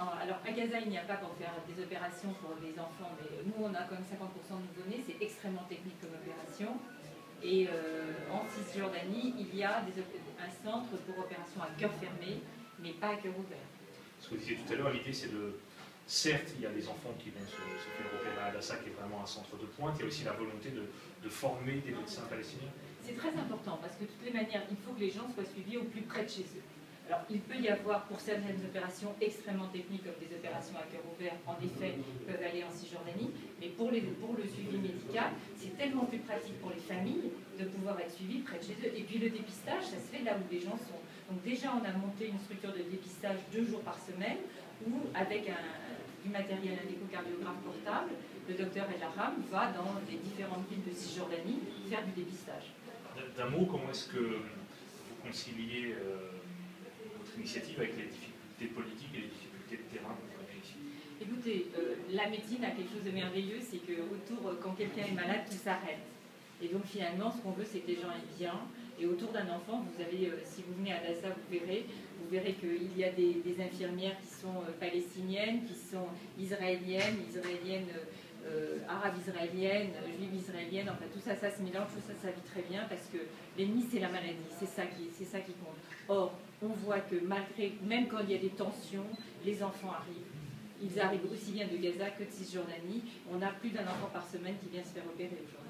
Alors à Gaza, il n'y a pas pour faire des opérations pour les enfants, mais nous on a quand même 50% de nouveau-nés, c'est extrêmement technique comme opération. Et en Cisjordanie, il y a un centre pour opération à cœur fermé, mais pas à cœur ouvert. Ce que vous disiez tout à l'heure, l'idée c'est de... Certes, il y a des enfants qui vont se faire opérer à Adassa, qui est vraiment un centre de pointe, il y a aussi la volonté de former des médecins palestiniens. C'est très important, parce que de toutes les manières, il faut que les gens soient suivis au plus près de chez eux. Alors, il peut y avoir pour certaines opérations extrêmement techniques, comme des opérations à cœur ouvert, en effet, peuvent aller en Cisjordanie, mais pour le suivi médical, c'est tellement plus pratique pour les familles de pouvoir être suivis près de chez eux. Et puis le dépistage, ça se fait là où les gens sont. Donc déjà, on a monté une structure de dépistage 2 jours par semaine, où avec du matériel, un échocardiographe portable, le docteur El Aram va dans les différentes villes de Cisjordanie faire du dépistage. D'un mot, comment est-ce que vous conciliez votre initiative avec les difficultés politiques et les difficultés de terrain que vous avez ici? Écoutez, la médecine a quelque chose de merveilleux, c'est qu'autour, quand quelqu'un est malade, tout s'arrête. Et donc finalement, ce qu'on veut, c'est que les gens aient bien. Et autour d'un enfant, vous avez, si vous venez à Adassa, vous verrez qu'il y a des infirmières qui sont palestiniennes, qui sont israéliennes, arabes israéliennes, juives israéliennes, enfin tout ça, ça se mélange, tout ça, ça vit très bien parce que l'ennemi, c'est la maladie, c'est ça qui compte. Or, on voit que même quand il y a des tensions, les enfants arrivent. Ils arrivent aussi bien de Gaza que de Cisjordanie. On a plus d'un enfant par semaine qui vient se faire opérer aujourd'hui.